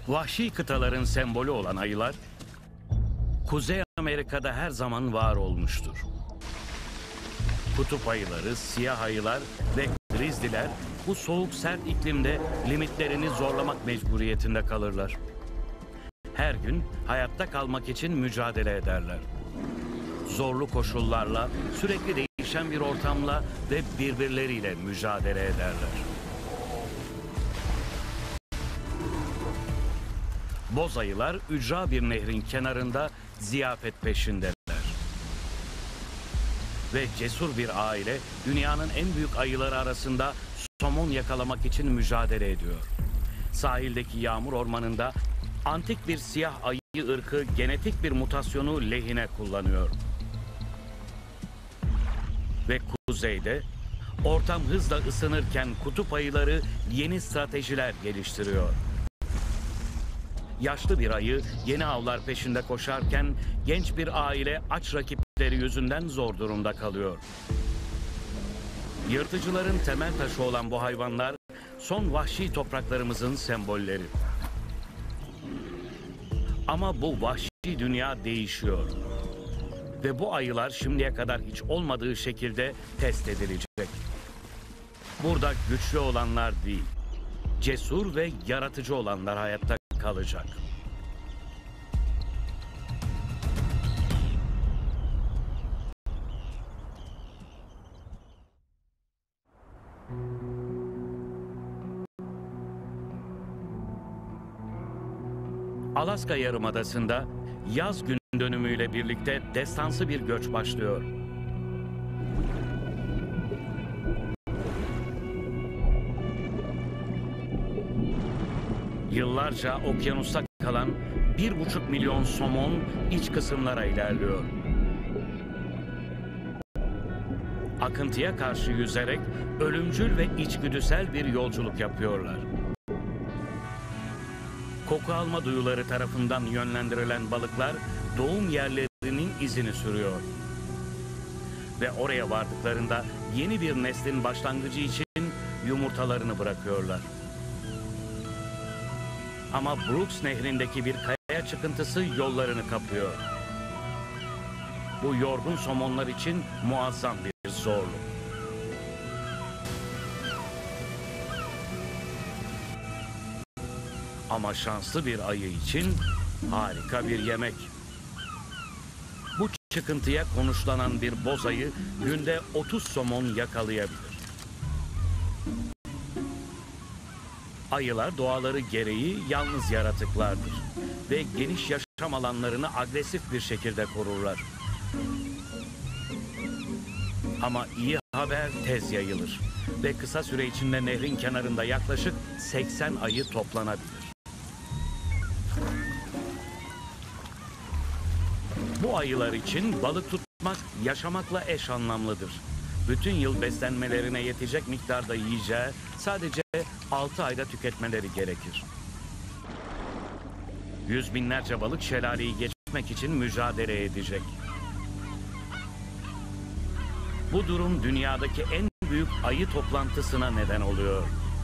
Vahşi kıtaların sembolü olan ayılar, Kuzey Amerika'da her zaman var olmuştur. Kutup ayıları, siyah ayılar ve grizzliler bu soğuk sert iklimde limitlerini zorlamak mecburiyetinde kalırlar. Her gün hayatta kalmak için mücadele ederler. Zorlu koşullarla, sürekli değişen bir ortamla ve birbirleriyle mücadele ederler. Boz ayılar ücra bir nehrin kenarında ziyafet peşindeler. Ve cesur bir aile dünyanın en büyük ayıları arasında somon yakalamak için mücadele ediyor. Sahildeki yağmur ormanında antik bir siyah ayı ırkı genetik bir mutasyonu lehine kullanıyor. Ve kuzeyde ortam hızla ısınırken kutup ayıları yeni stratejiler geliştiriyor. Yaşlı bir ayı yeni avlar peşinde koşarken genç bir aile aç rakipleri yüzünden zor durumda kalıyor. Yırtıcıların temel taşı olan bu hayvanlar son vahşi topraklarımızın sembolleri. Ama bu vahşi dünya değişiyor. Ve bu ayılar şimdiye kadar hiç olmadığı şekilde test edilecek. Burada güçlü olanlar değil, cesur ve yaratıcı olanlar hayatta kalacak. Alaska Yarımadası'nda yaz gün dönümüyle birlikte destansı bir göç başlıyor. Yıllarca okyanusta kalan 1,5 milyon somon iç kısımlara ilerliyor. Akıntıya karşı yüzerek ölümcül ve içgüdüsel bir yolculuk yapıyorlar. Koku alma duyuları tarafından yönlendirilen balıklar doğum yerlerinin izini sürüyor. Ve oraya vardıklarında yeni bir neslin başlangıcı için yumurtalarını bırakıyorlar. Ama Brooks Nehri'ndeki bir kaya çıkıntısı yollarını kapıyor. Bu yorgun somonlar için muazzam bir zorluk. Ama şanslı bir ayı için harika bir yemek. Bu çıkıntıya konuşlanan bir boz ayı günde 30 somon yakalayabilir. Ayılar doğaları gereği yalnız yaratıklardır ve geniş yaşam alanlarını agresif bir şekilde korurlar. Ama iyi haber tez yayılır ve kısa süre içinde nehrin kenarında yaklaşık 80 ayı toplanabilir. Bu ayılar için balık tutmak yaşamakla eş anlamlıdır. Bütün yıl beslenmelerine yetecek miktarda yiyeceği sadece 6 ayda tüketmeleri gerekir. Yüz binlerce balık şelaleyi geçmek için mücadele edecek. Bu durum dünyadaki en büyük ayı toplantısına neden oluyor.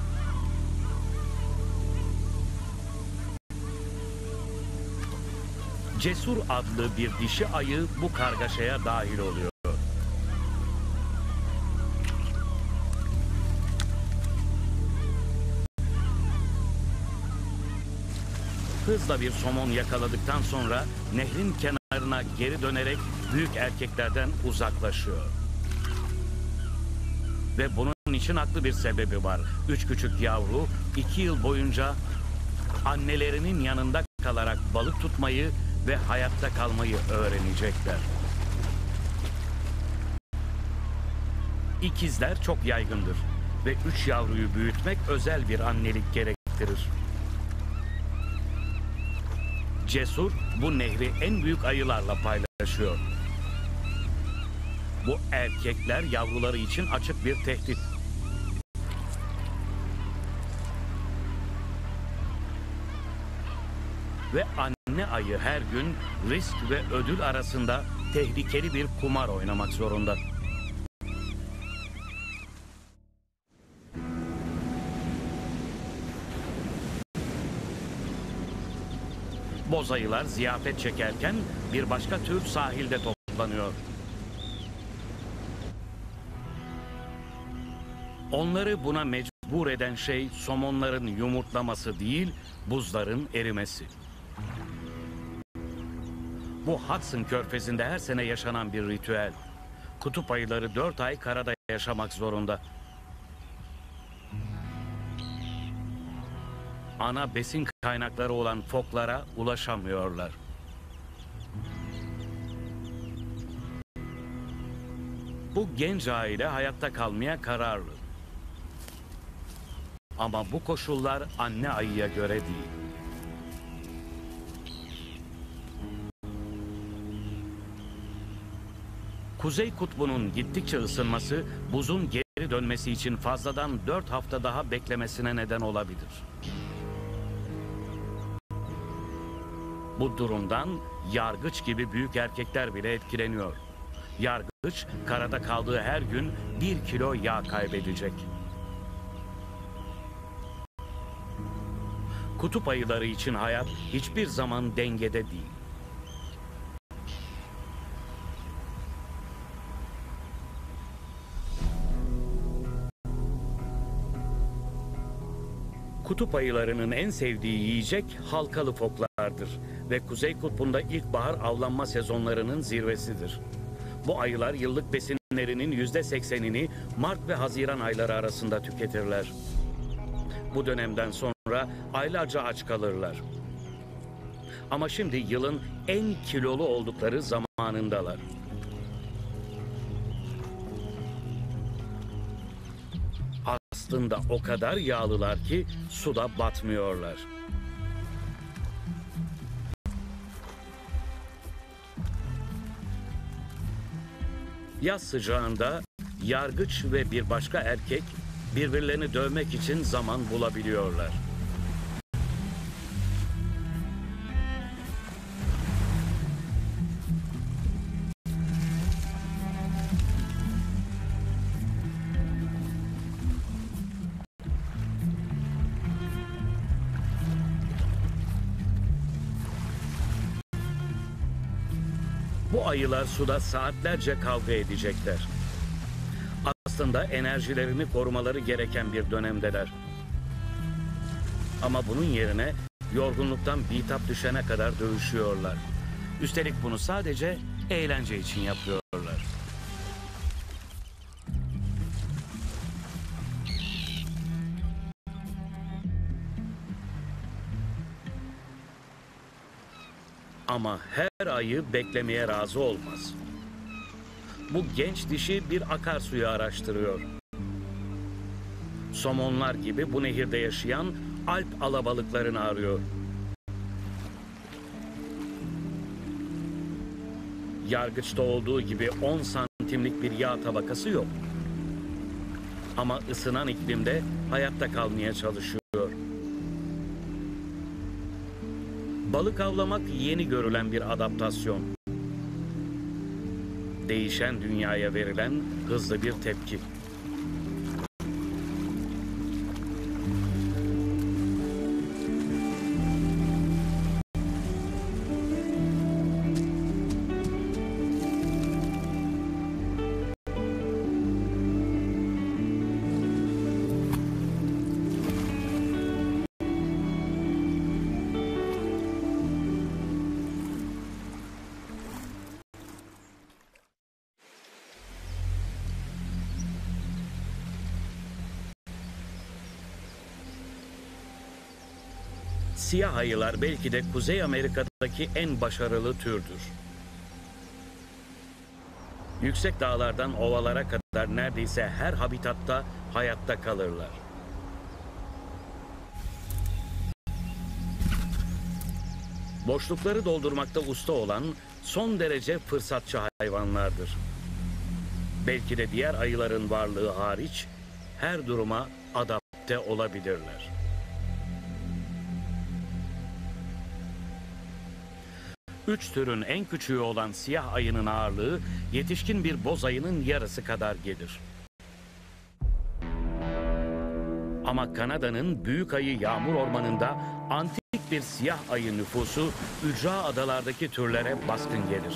Cesur adlı bir dişi ayı bu kargaşaya dahil oluyor. Hızla bir somon yakaladıktan sonra nehrin kenarına geri dönerek büyük erkeklerden uzaklaşıyor. Ve bunun için haklı bir sebebi var. 3 küçük yavru 2 yıl boyunca annelerinin yanında kalarak balık tutmayı ve hayatta kalmayı öğrenecekler. İkizler çok yaygındır ve 3 yavruyu büyütmek özel bir annelik gerektirir. Cesur bu nehri en büyük ayılarla paylaşıyor. Bu erkekler yavruları için açık bir tehdit. Ve anne ayı her gün risk ve ödül arasında tehlikeli bir kumar oynamak zorunda. Bozayılar ziyafet çekerken bir başka tür sahilde toplanıyor. Onları buna mecbur eden şey somonların yumurtlaması değil, buzların erimesi. Bu Hudson Körfezi'nde her sene yaşanan bir ritüel. Kutup ayıları 4 ay karada yaşamak zorunda. Ana besin kaynakları olan foklara ulaşamıyorlar. Bu genç aile hayatta kalmaya kararlı. Ama bu koşullar anne ayıya göre değil. Kuzey Kutbu'nun gittikçe ısınması, buzun geri dönmesi için fazladan 4 hafta daha beklemesine neden olabilir. Bu durumdan yargıç gibi büyük erkekler bile etkileniyor. Yargıç, karada kaldığı her gün 1 kilo yağ kaybedecek. Kutup ayıları için hayat hiçbir zaman dengede değil. Kutup ayılarının en sevdiği yiyecek halkalı foklardır ve Kuzey Kutbu'nda ilkbahar avlanma sezonlarının zirvesidir. Bu ayılar yıllık besinlerinin %80'ini Mart ve Haziran ayları arasında tüketirler. Bu dönemden sonra aylarca aç kalırlar. Ama şimdi yılın en kilolu oldukları zamanındalar. Aslında o kadar yağlılar ki suda batmıyorlar. Yaz sıcağında yargıç ve bir başka erkek birbirlerini dövmek için zaman bulabiliyorlar. Bu ayılar suda saatlerce kavga edecekler. Aslında enerjilerini korumaları gereken bir dönemdeler. Ama bunun yerine yorgunluktan bitap düşene kadar dövüşüyorlar. Üstelik bunu sadece eğlence için yapıyorlar. Ama her ayı beklemeye razı olmaz. Bu genç dişi bir akarsuyu araştırıyor. Somonlar gibi bu nehirde yaşayan Alp alabalıklarını arıyor. Yargıçta olduğu gibi 10 santimlik bir yağ tabakası yok. Ama ısınan iklimde hayatta kalmaya çalışıyor. Balık avlamak yeni görülen bir adaptasyon. Değişen dünyaya verilen hızlı bir tepki. Siyah ayılar belki de Kuzey Amerika'daki en başarılı türdür. Yüksek dağlardan ovalara kadar neredeyse her habitatta hayatta kalırlar. Boşlukları doldurmakta usta olan son derece fırsatçı hayvanlardır. Belki de diğer ayıların varlığı hariç her duruma adapte olabilirler. Üç türün en küçüğü olan siyah ayının ağırlığı yetişkin bir boz ayının yarısı kadar gelir. Ama Kanada'nın Büyük Ayı Yağmur Ormanı'nda antik bir siyah ayı nüfusu ücra adalardaki türlere baskın gelir.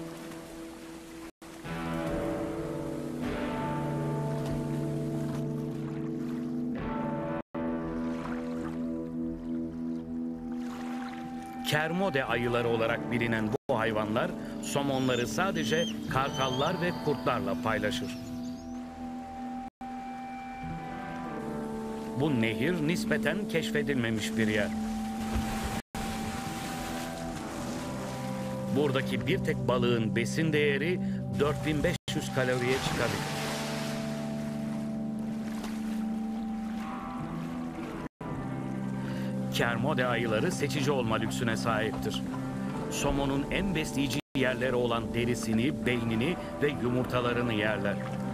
Kermode ayıları olarak bilinen bu hayvanlar somonları sadece kartallar ve kurtlarla paylaşır. Bu nehir nispeten keşfedilmemiş bir yer. Buradaki bir tek balığın besin değeri 4500 kaloriye çıkabilir. Kermode ayıları seçici olma lüksüne sahiptir. Somonun en besleyici yerleri olan derisini, beynini ve yumurtalarını yerler.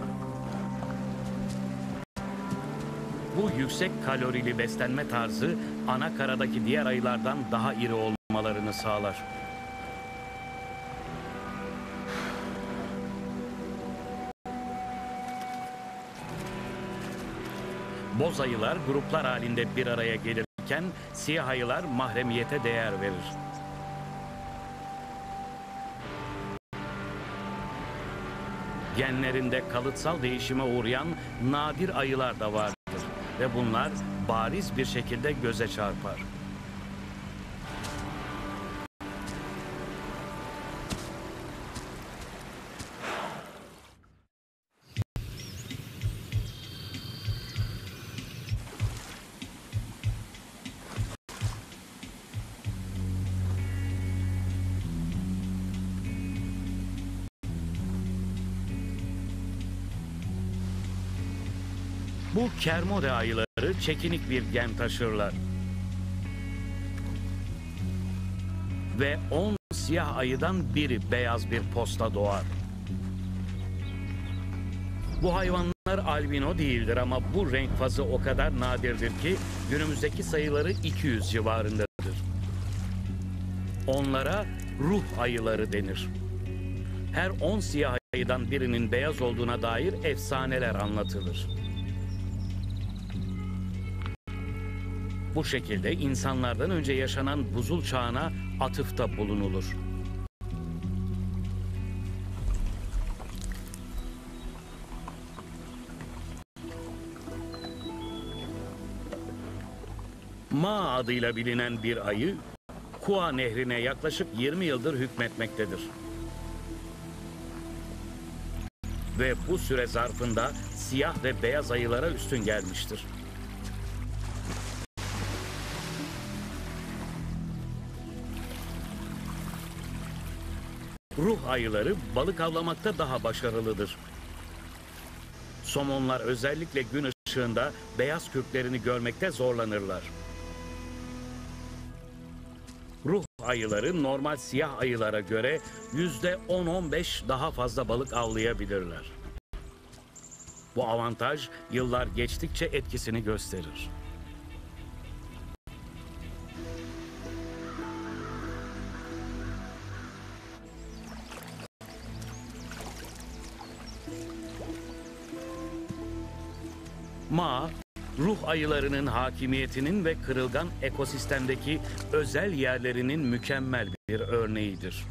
Bu yüksek kalorili beslenme tarzı ana karadaki diğer ayılardan daha iri olmalarını sağlar. Boz ayılar gruplar halinde bir araya gelirken siyah ayılar mahremiyete değer verir. Genlerinde kalıtsal değişime uğrayan nadir ayılar da vardır ve bunlar bariz bir şekilde göze çarpar. Bu Kermode ayıları çekinik bir gen taşırlar. Ve 10 siyah ayıdan biri beyaz bir posta doğar. Bu hayvanlar albino değildir ama bu renk fazı o kadar nadirdir ki günümüzdeki sayıları 200 civarındadır. Onlara ruh ayıları denir. Her 10 siyah ayıdan birinin beyaz olduğuna dair efsaneler anlatılır. Bu şekilde insanlardan önce yaşanan buzul çağına atıfta bulunulur. Ma adıyla bilinen bir ayı, Kua Nehri'ne yaklaşık 20 yıldır hükmetmektedir. Ve bu süre zarfında siyah ve beyaz ayılara üstün gelmiştir. Ruh ayıları balık avlamakta daha başarılıdır. Somonlar özellikle gün ışığında beyaz kürklerini görmekte zorlanırlar. Ruh ayıları normal siyah ayılara göre %10-15 daha fazla balık avlayabilirler. Bu avantaj yıllar geçtikçe etkisini gösterir. Ma, ruh ayılarının hakimiyetinin ve kırılgan ekosistemdeki özel yerlerinin mükemmel bir örneğidir.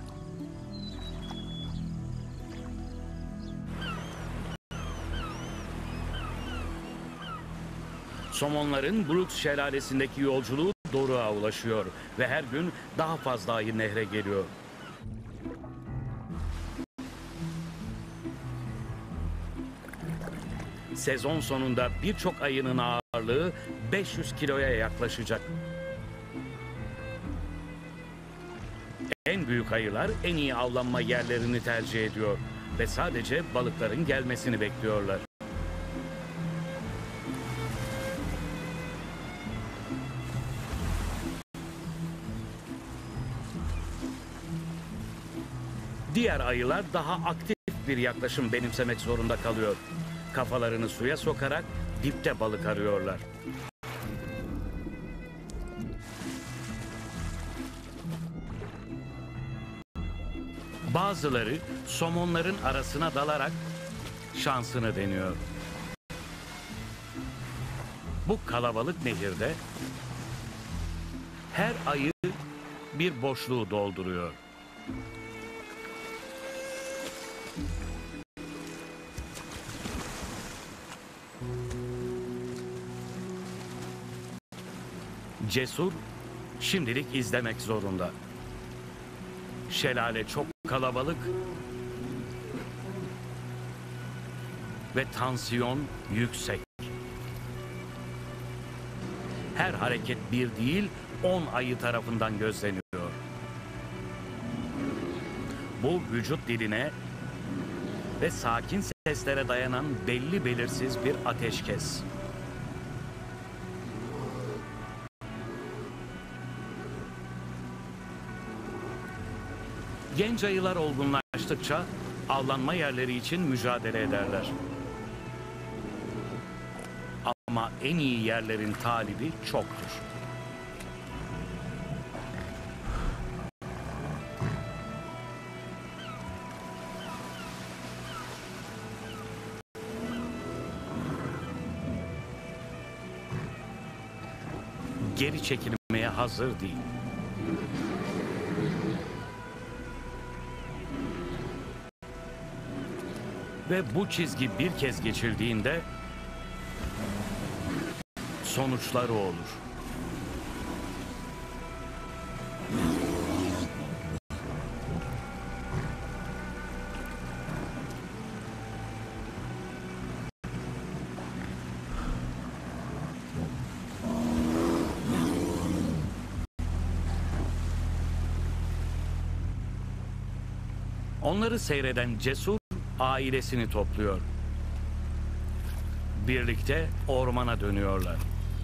Somonların Brooks Şelalesi'ndeki yolculuğu doruğa ulaşıyor ve her gün daha fazla ayı nehre geliyor. Sezon sonunda birçok ayının ağırlığı 500 kiloya yaklaşacak. En büyük ayılar en iyi avlanma yerlerini tercih ediyor ve sadece balıkların gelmesini bekliyorlar. Diğer ayılar daha aktif bir yaklaşım benimsemek zorunda kalıyor. Kafalarını suya sokarak dipte balık arıyorlar. Bazıları somonların arasına dalarak şansını deniyor. Bu kalabalık nehirde her ayı bir boşluğu dolduruyor. Cesur şimdilik izlemek zorunda. Şelale çok kalabalık ve tansiyon yüksek. Her hareket bir değil, 10 ayı tarafından gözleniyor. Bu vücut diline ve sakin seslere dayanan belli belirsiz bir ateşkes. Genç ayılar olgunlaştıkça avlanma yerleri için mücadele ederler. Ama en iyi yerlerin talibi çoktur. Geri çekilmeye hazır değil. Ve bu çizgi bir kez geçildiğinde sonuçları olur. Onları seyreden Cesur ailesini topluyor. Birlikte ormana dönüyorlar.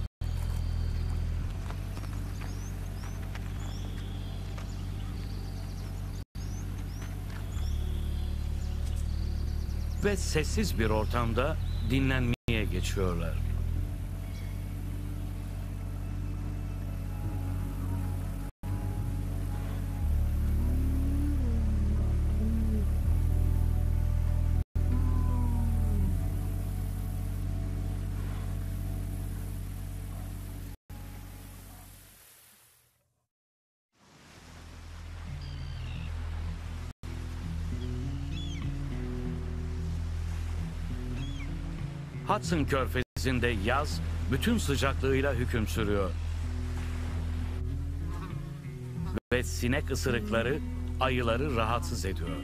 Ve sessiz bir ortamda dinlenmeye geçiyorlar. Hudson Körfezi'nde yaz bütün sıcaklığıyla hüküm sürüyor. Ve sinek ısırıkları ayıları rahatsız ediyor.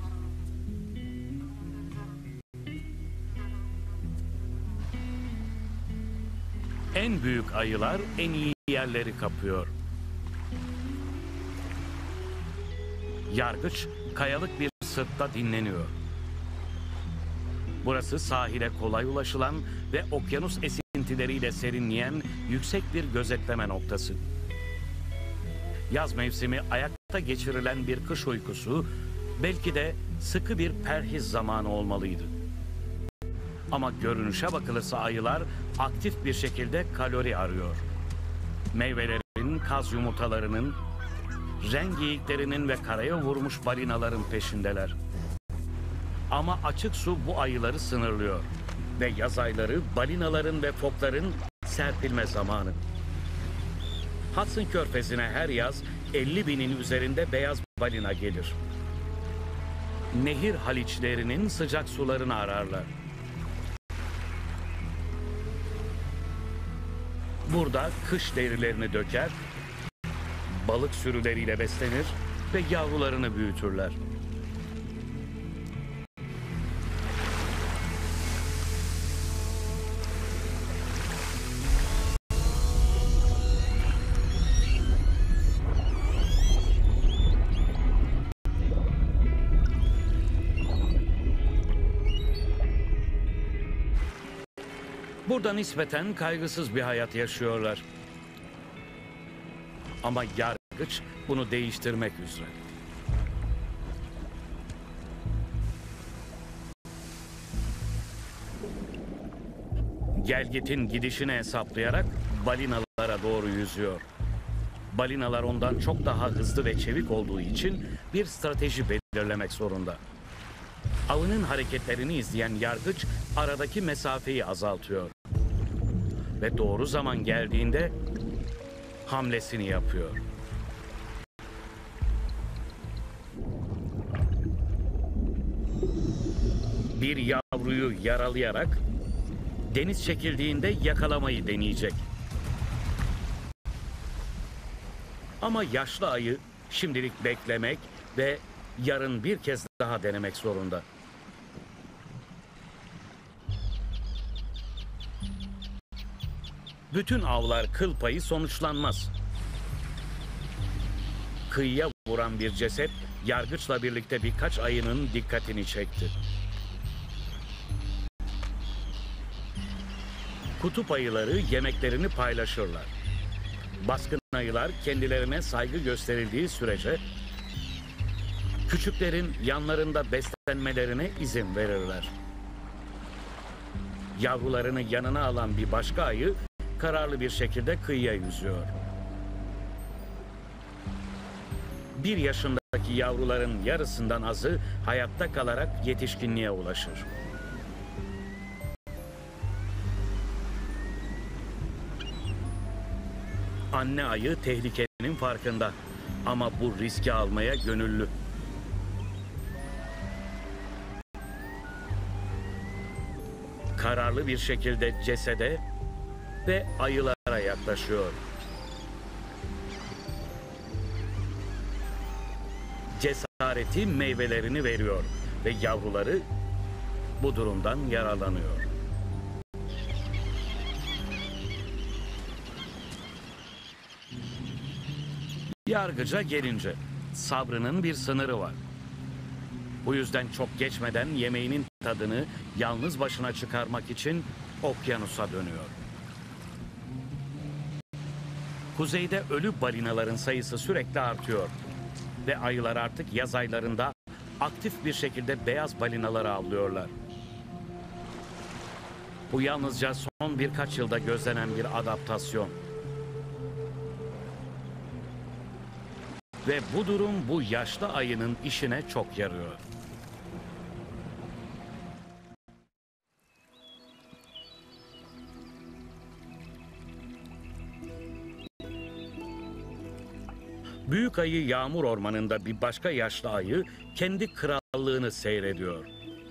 En büyük ayılar en iyi yerleri kapıyor. Yargıç kayalık bir sırtta dinleniyor. Burası sahile kolay ulaşılan ve okyanus esintileriyle serinleyen yüksek bir gözetleme noktası. Yaz mevsimi ayakta geçirilen bir kış uykusu, belki de sıkı bir perhiz zamanı olmalıydı. Ama görünüşe bakılırsa ayılar aktif bir şekilde kalori arıyor. Meyvelerin, kaz yumurtalarının, ren geyiklerinin ve karaya vurmuş balinaların peşindeler. Ama açık su bu ayıları sınırlıyor. Ve yaz ayları balinaların ve fokların serpilme zamanı. Hudson Körfezi'ne her yaz 50.000'in üzerinde beyaz balina gelir. Nehir haliçlerinin sıcak sularını ararlar. Burada kış derilerini döker, balık sürüleriyle beslenir ve yavrularını büyütürler. Burada nispeten kaygısız bir hayat yaşıyorlar. Ama yargıç bunu değiştirmek üzere. Gelgit'in gidişini hesaplayarak balinalara doğru yüzüyor. Balinalar ondan çok daha hızlı ve çevik olduğu için bir strateji belirlemek zorunda. Avının hareketlerini izleyen yargıç aradaki mesafeyi azaltıyor. ve doğru zaman geldiğinde hamlesini yapıyor. Bir yavruyu yaralayarak deniz çekildiğinde yakalamayı deneyecek. Ama yaşlı ayı şimdilik beklemek ve yarın bir kez daha denemek zorunda. Bütün avlar kıl payı sonuçlanmaz. Kıyıya vuran bir ceset yargıçla birlikte birkaç ayının dikkatini çekti. Kutup ayıları yemeklerini paylaşırlar. Baskın ayılar kendilerine saygı gösterildiği sürece küçüklerin yanlarında beslenmelerine izin verirler. Yavrularını yanına alan bir başka ayı kararlı bir şekilde kıyıya yüzüyor. 1 yaşındaki yavruların yarısından azı hayatta kalarak yetişkinliğe ulaşır. Anne ayı tehlikenin farkında ama bu riski almaya gönüllü. Kararlı bir şekilde cesede ve ayılara yaklaşıyor. Cesareti meyvelerini veriyor ve yavruları bu durumdan yararlanıyor. Yargıca gelince sabrının bir sınırı var. Bu yüzden çok geçmeden yemeğinin tadını yalnız başına çıkarmak için okyanusa dönüyor. Kuzeyde ölü balinaların sayısı sürekli artıyor ve ayılar artık yaz aylarında aktif bir şekilde beyaz balinaları avlıyorlar. Bu yalnızca son birkaç yılda gözlenen bir adaptasyon. Ve bu durum bu yaşlı ayının işine çok yarıyor. Büyük ayı yağmur ormanında bir başka yaşlı ayı kendi krallığını seyrediyor.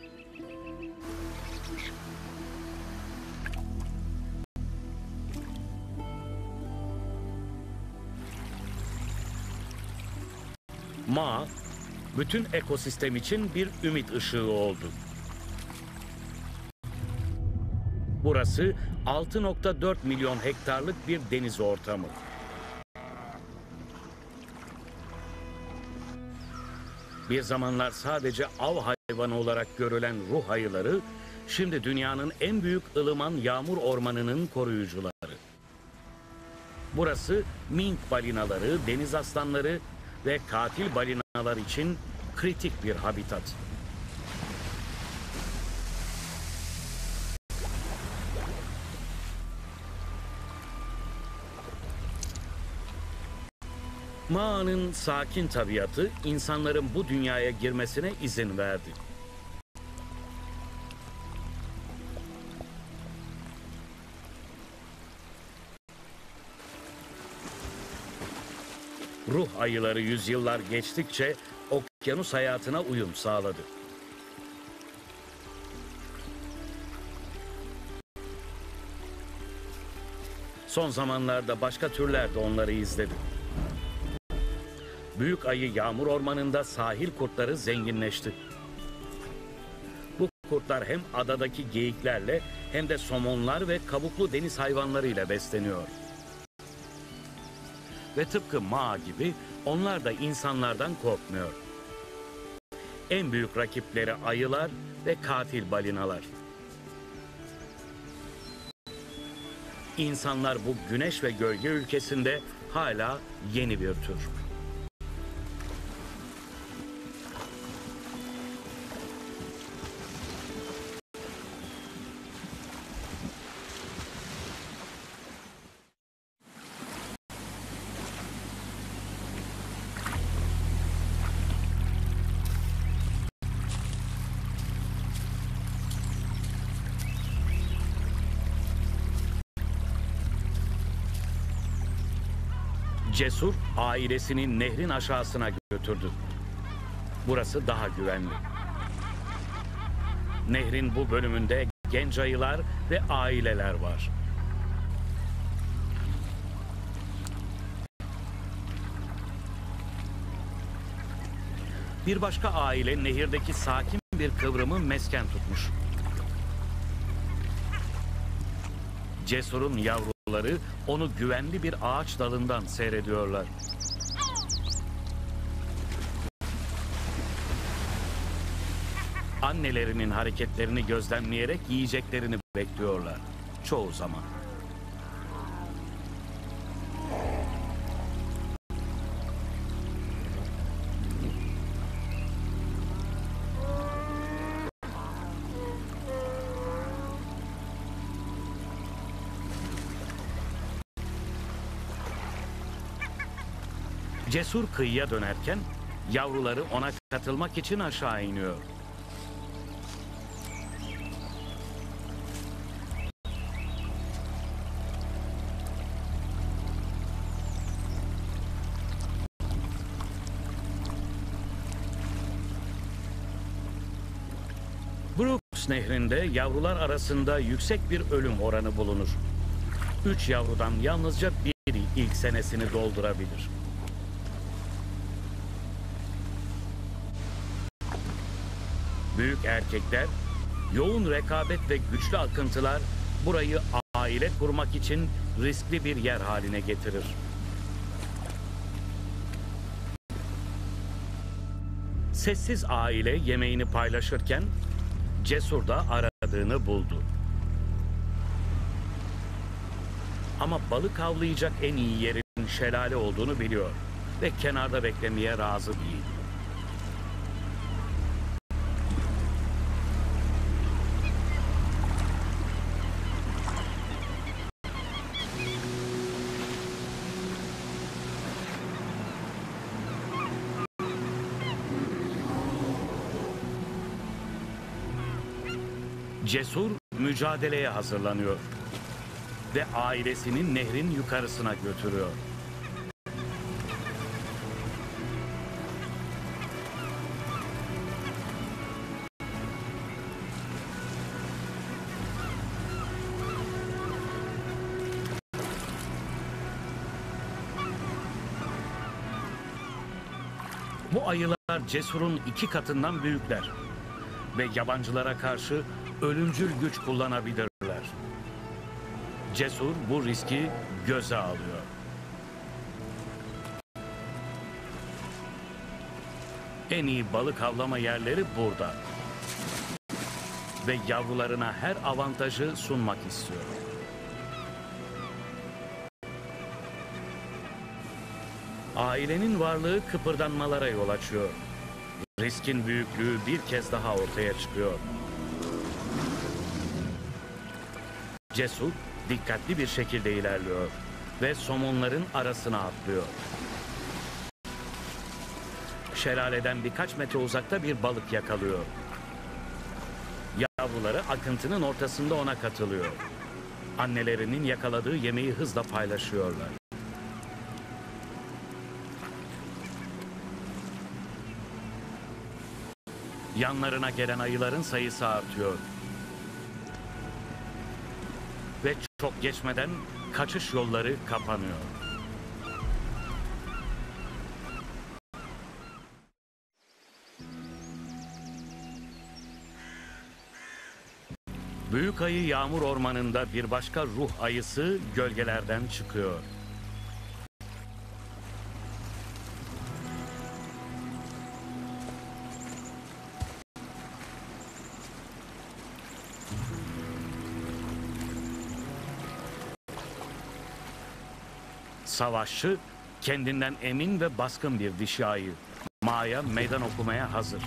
Ma, bütün ekosistem için bir ümit ışığı oldu. Burası 6,4 milyon hektarlık bir deniz ortamı. Bir zamanlar sadece av hayvanı olarak görülen ruh ayıları, şimdi dünyanın en büyük ılıman yağmur ormanının koruyucuları. Burası mink balinaları, deniz aslanları ve katil balinalar için kritik bir habitat. Mağanın sakin tabiatı insanların bu dünyaya girmesine izin verdi. Ruh ayıları yüzyıllar geçtikçe okyanus hayatına uyum sağladı. Son zamanlarda başka türler de onları izledi. Büyük ayı yağmur ormanında sahil kurtları zenginleşti. Bu kurtlar hem adadaki geyiklerle hem de somonlar ve kabuklu deniz hayvanlarıyla besleniyor. Ve tıpkı Ma gibi onlar da insanlardan korkmuyor. En büyük rakipleri ayılar ve katil balinalar. İnsanlar bu güneş ve gölge ülkesinde hala yeni bir tür. Cesur ailesini nehrin aşağısına götürdü. Burası daha güvenli. Nehrin bu bölümünde genç ayılar ve aileler var. Bir başka aile nehirdeki sakin bir kıvrımı mesken tutmuş. Cesur'un yavruları onu güvenli bir ağaç dalından seyrediyorlar. Annelerinin hareketlerini gözlemleyerek yiyeceklerini bekliyorlar. Çoğu zaman. Cesur kıyıya dönerken yavruları ona katılmak için aşağı iniyor. Brooks Nehri'nde yavrular arasında yüksek bir ölüm oranı bulunur. 3 yavrudan yalnızca biri ilk senesini doldurabilir. Büyük erkekler, yoğun rekabet ve güçlü akıntılar burayı aile kurmak için riskli bir yer haline getirir. Sessiz aile yemeğini paylaşırken Cesur da aradığını buldu. Ama balık avlayacak en iyi yerin şelale olduğunu biliyor ve kenarda beklemeye razı değil. Cesur mücadeleye hazırlanıyor ve ailesini nehrin yukarısına götürüyor. Bu ayılar Cesur'un 2 katından büyükler ve yabancılara karşı ölümcül güç kullanabilirler. Cesur bu riski göze alıyor. En iyi balık avlama yerleri burada. Ve yavrularına her avantajı sunmak istiyor. Ailenin varlığı kıpırdanmalara yol açıyor. Riskin büyüklüğü bir kez daha ortaya çıkıyor. Cesur dikkatli bir şekilde ilerliyor ve somonların arasına atlıyor. Şelaleden birkaç metre uzakta bir balık yakalıyor. Yavruları akıntının ortasında ona katılıyor. Annelerinin yakaladığı yemeği hızla paylaşıyorlar. Yanlarına gelen ayıların sayısı artıyor. Ve çok geçmeden kaçış yolları kapanıyor. Büyük ayı yağmur ormanında bir başka ruh ayısı gölgelerden çıkıyor. Savaşçı, kendinden emin ve baskın bir dişi ayı. Ma'ya meydan okumaya hazır.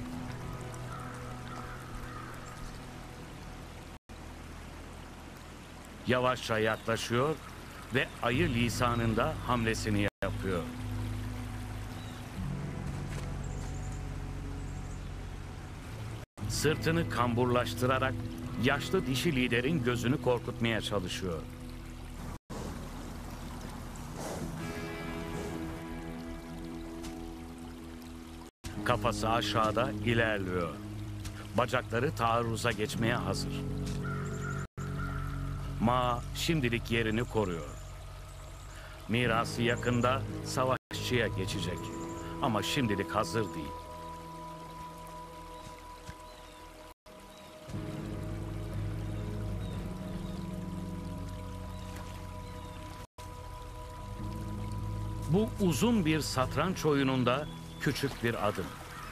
Yavaşça yaklaşıyor ve ayı lisanında hamlesini yapıyor. Sırtını kamburlaştırarak yaşlı dişi liderin gözünü korkutmaya çalışıyor. Kafası aşağıda ilerliyor. Bacakları taarruza geçmeye hazır. Ma şimdilik yerini koruyor. Mirası yakında savaşçıya geçecek. Ama şimdilik hazır değil. Bu uzun bir satranç oyununda küçük bir adım.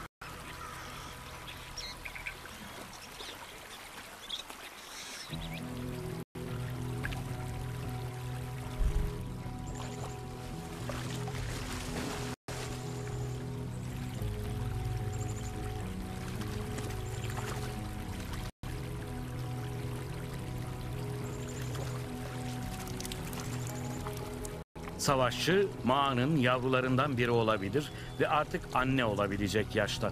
Savaşçı, Ma'nın yavrularından biri olabilir ve artık anne olabilecek yaşta.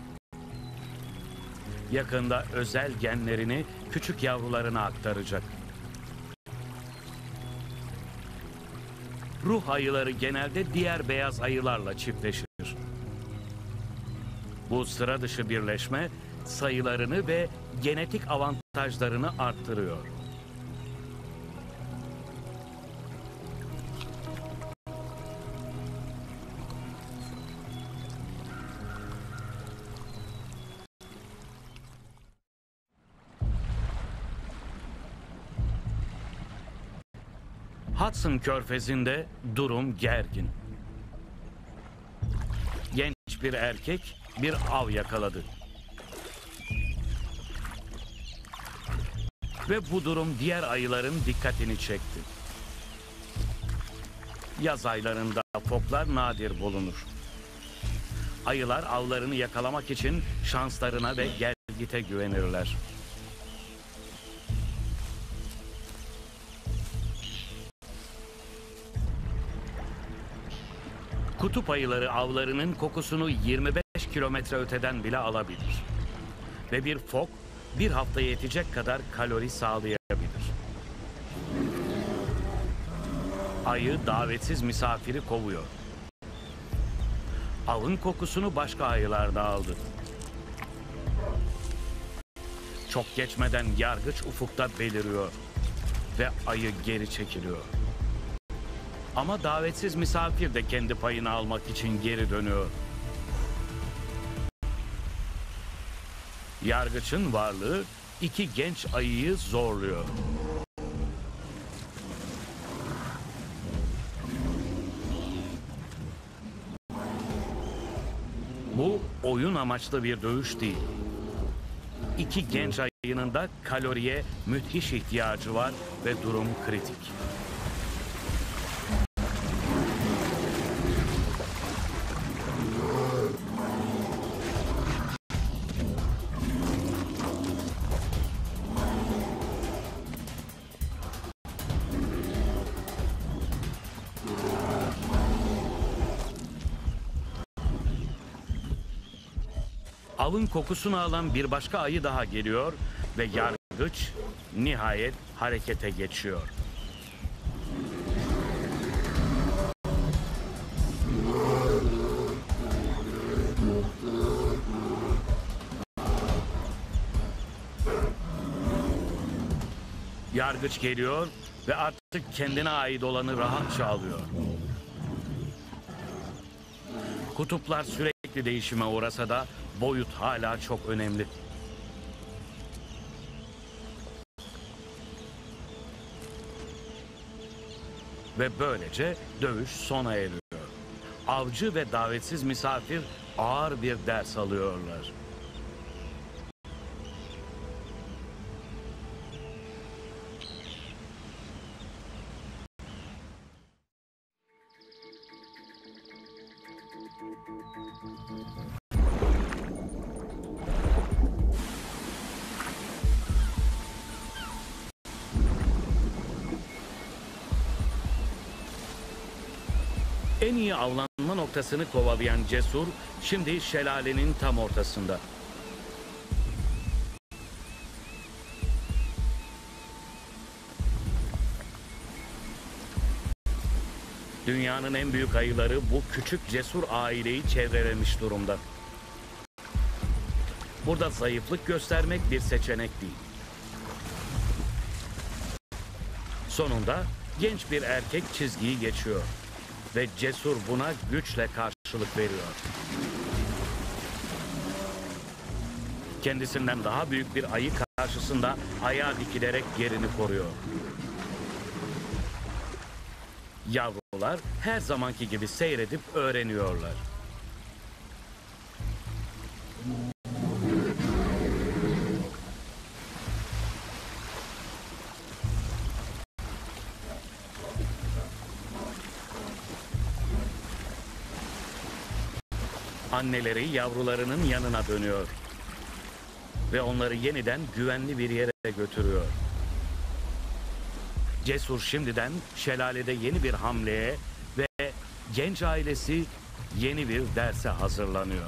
Yakında özel genlerini küçük yavrularına aktaracak. Ruh ayıları genelde diğer beyaz ayılarla çiftleşir. Bu sıra dışı birleşme sayılarını ve genetik avantajlarını arttırıyor. Hudson Körfezi'nde durum gergin. Genç bir erkek bir av yakaladı. Ve bu durum diğer ayıların dikkatini çekti. Yaz aylarında foklar nadir bulunur. Ayılar avlarını yakalamak için şanslarına ve gelgite güvenirler. Kutup ayıları avlarının kokusunu 25 kilometre öteden bile alabilir. Ve bir fok bir haftaya yetecek kadar kalori sağlayabilir. Ayı davetsiz misafiri kovuyor. Avın kokusunu başka ayılar da aldı. Çok geçmeden yargıç ufukta beliriyor ve ayı geri çekiliyor. Ama davetsiz misafir de kendi payını almak için geri dönüyor. Yargıçın varlığı iki genç ayıyı zorluyor. Bu oyun amaçlı bir dövüş değil. İki genç ayının da kaloriye müthiş ihtiyacı var ve durum kritik. Avın kokusunu alan bir başka ayı daha geliyor ve yargıç nihayet harekete geçiyor. Yargıç geliyor ve artık kendine ait olanı rahatça alıyor. Kutuplar sürekli değişime uğrasa da boyut hala çok önemli. Ve böylece dövüş sona eriyor. Avcı ve davetsiz misafir ağır bir ders alıyorlar. En iyi avlanma noktasını kovalayan Cesur şimdi şelalenin tam ortasında. Dünyanın en büyük ayıları bu küçük cesur aileyi çevrelemiş durumda. Burada zayıflık göstermek bir seçenek değil. Sonunda genç bir erkek çizgiyi geçiyor ve Cesur buna güçle karşılık veriyor. Kendisinden daha büyük bir ayı karşısında ayağa dikilerek yerini koruyor. Yavrular her zamanki gibi seyredip öğreniyorlar. Anneleri yavrularının yanına dönüyor ve onları yeniden güvenli bir yere götürüyor. Cesur şimdiden şelalede yeni bir hamleye ve genç ailesi yeni bir derse hazırlanıyor.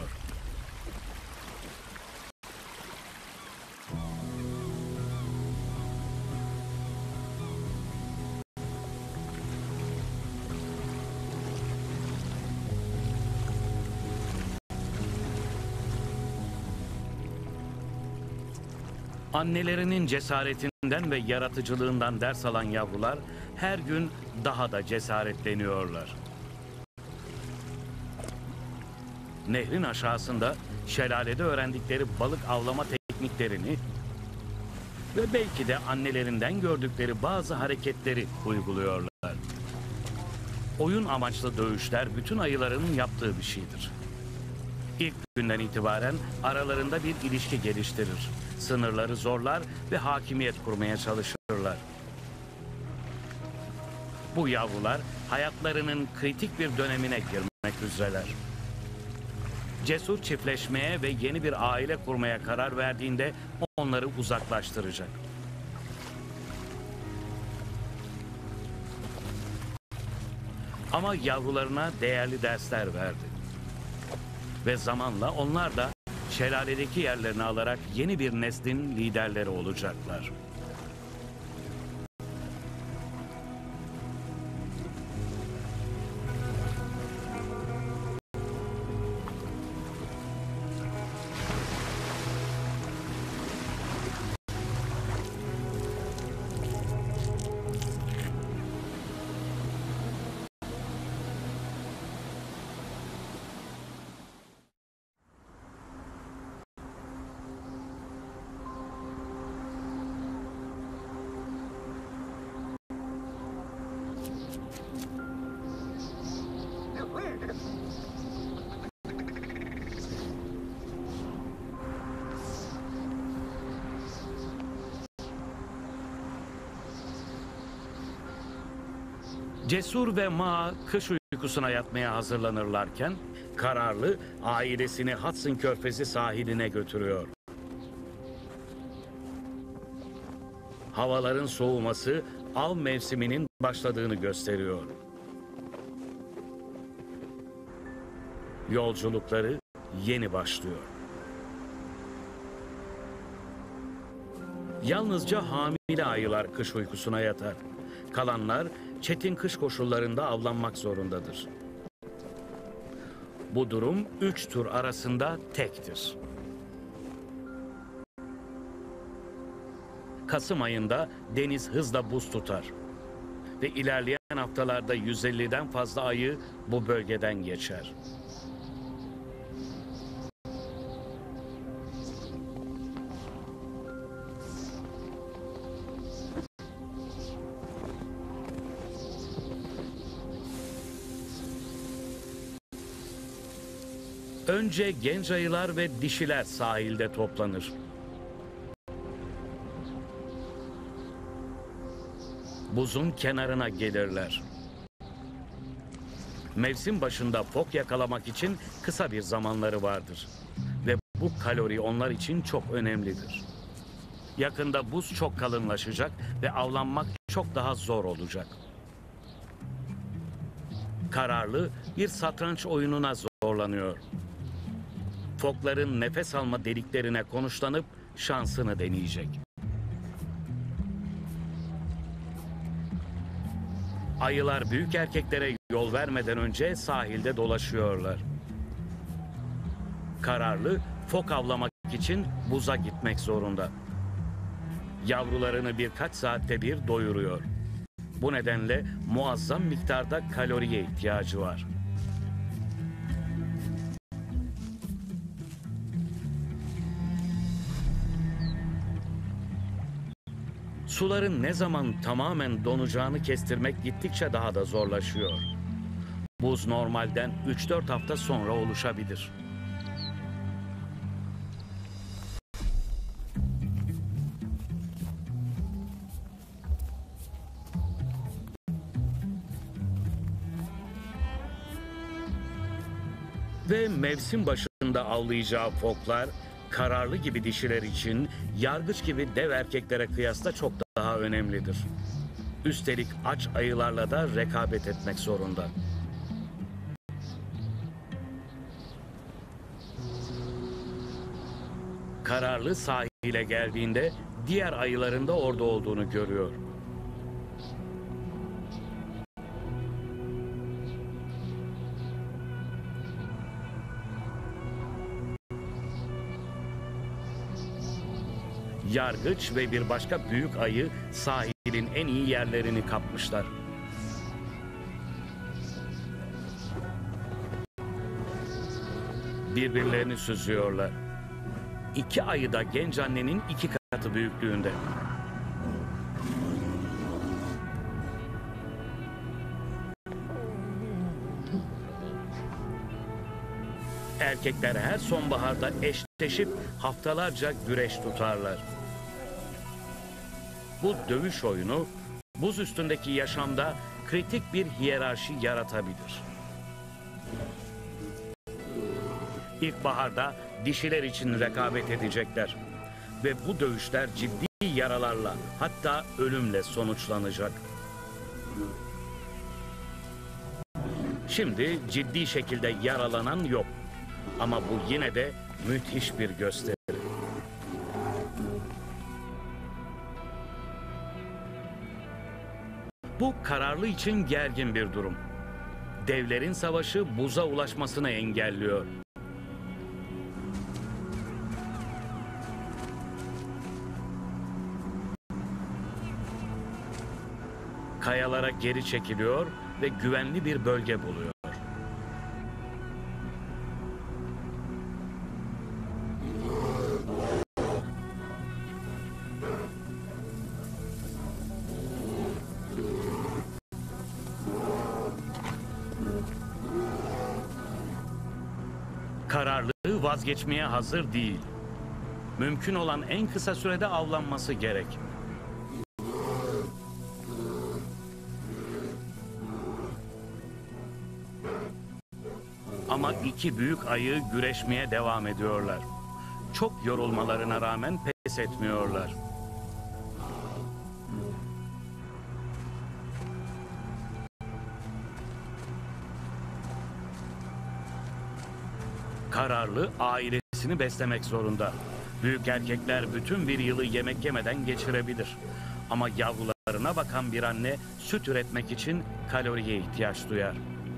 Annelerinin cesaretinden ve yaratıcılığından ders alan yavrular her gün daha da cesaretleniyorlar. Nehrin aşağısında şelalede öğrendikleri balık avlama tekniklerini ve belki de annelerinden gördükleri bazı hareketleri uyguluyorlar. Oyun amaçlı dövüşler bütün ayıların yaptığı bir şeydir. İlk günden itibaren aralarında bir ilişki geliştirir. Sınırları zorlar ve hakimiyet kurmaya çalışırlar. Bu yavrular hayatlarının kritik bir dönemine girmek üzereler. Cesur çiftleşmeye ve yeni bir aile kurmaya karar verdiğinde onları uzaklaştıracak. Ama yavrularına değerli dersler verdi. Ve zamanla onlar da şelaledeki yerlerini alarak yeni bir neslin liderleri olacaklar. Cesur ve Ma kış uykusuna yatmaya hazırlanırlarken Kararlı ailesini Hudson Körfezi sahiline götürüyor. Havaların soğuması av mevsiminin başladığını gösteriyor. Yolculukları yeni başlıyor. Yalnızca hamile ayılar kış uykusuna yatar. Kalanlar çetin kış koşullarında avlanmak zorundadır. Bu durum 3 tur arasında tektir. Kasım ayında deniz hızla buz tutar ve ilerleyen haftalarda 150'den fazla ayı bu bölgeden geçer. Önce genç ayılar ve dişiler sahilde toplanır. Buzun kenarına gelirler. Mevsim başında fok yakalamak için kısa bir zamanları vardır. Ve bu kalori onlar için çok önemlidir. Yakında buz çok kalınlaşacak ve avlanmak çok daha zor olacak. Kararlı bir satranç oyununa zorlanıyor. Fokların nefes alma deliklerine konuşlanıp şansını deneyecek. Ayılar büyük erkeklere yol vermeden önce sahilde dolaşıyorlar. Kararlı fok avlamak beslenmek için buza gitmek zorunda. Yavrularını birkaç saatte bir doyuruyor. Bu nedenle muazzam miktarda kaloriye ihtiyacı var. Suların ne zaman tamamen donacağını kestirmek gittikçe daha da zorlaşıyor. Buz normalden 3-4 hafta sonra oluşabilir. Ve mevsim başında avlayacağı foklar, kararlı gibi dişiler için yargıç gibi dev erkeklere kıyasla çok daha önemlidir. Üstelik aç ayılarla da rekabet etmek zorunda. Kararlı sahile geldiğinde diğer ayıların da orada olduğunu görüyor. Yargıç ve bir başka büyük ayı sahilin en iyi yerlerini kapmışlar. Birbirlerini süzüyorlar. İki ayı da genç annenin 2 katı büyüklüğünde. Erkekler her sonbaharda eşleşip haftalarca güreş tutarlar. Bu dövüş oyunu buz üstündeki yaşamda kritik bir hiyerarşi yaratabilir. İlkbaharda dişiler için rekabet edecekler ve bu dövüşler ciddi yaralarla, hatta ölümle sonuçlanacak. Şimdi ciddi şekilde yaralanan yok ama bu yine de müthiş bir gösteri. Bu kararlı için gergin bir durum. Devlerin savaşı buza ulaşmasını engelliyor. Kayalara geri çekiliyor ve güvenli bir bölge buluyor. Kararlı vazgeçmeye hazır değil. Mümkün olan en kısa sürede avlanması gerek. Ama iki büyük ayı güreşmeye devam ediyorlar. Çok yorulmalarına rağmen pes etmiyorlar. Kararlı ailesini beslemek zorunda. Büyük erkekler bütün bir yılı yemek yemeden geçirebilir. Ama yavrularına bakan bir anne süt üretmek için kaloriye ihtiyaç duyar.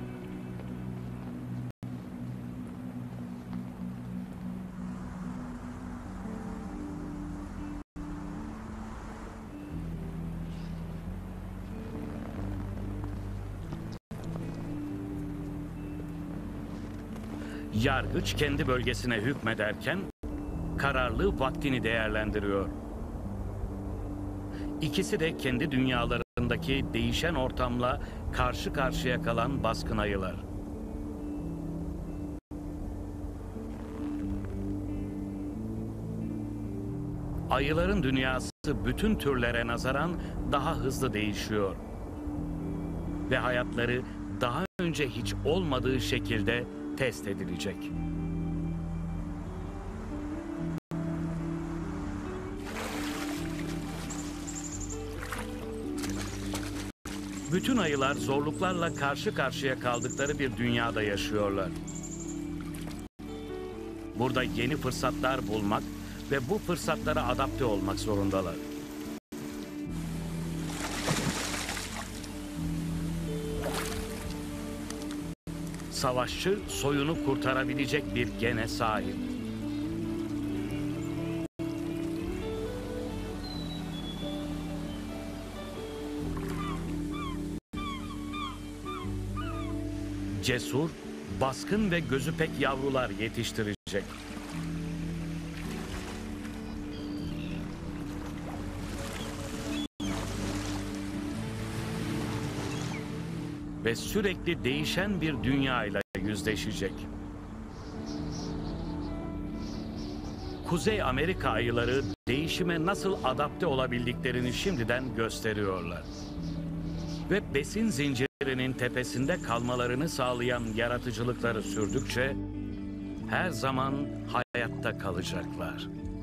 Yargıç kendi bölgesine hükmederken kararlı vaktini değerlendiriyor. İkisi de kendi dünyalarındaki değişen ortamla karşı karşıya kalan baskın ayılar. Ayıların dünyası bütün türlere nazaran daha hızlı değişiyor. Ve hayatları daha önce hiç olmadığı şekilde test edilecek. Bütün ayılar zorluklarla karşı karşıya kaldıkları bir dünyada yaşıyorlar. Burada yeni fırsatlar bulmak ve bu fırsatlara adapte olmak zorundalar. Savaşçı soyunu kurtarabilecek bir gene sahip. cesur, baskın ve gözü pek yavrular yetiştirecek. Ve sürekli değişen bir dünyayla yüzleşecek. Kuzey Amerika ayıları değişime nasıl adapte olabildiklerini şimdiden gösteriyorlar. Ve besin zincirinin tepesinde kalmalarını sağlayan yaratıcılıkları sürdükçe her zaman hayatta kalacaklar.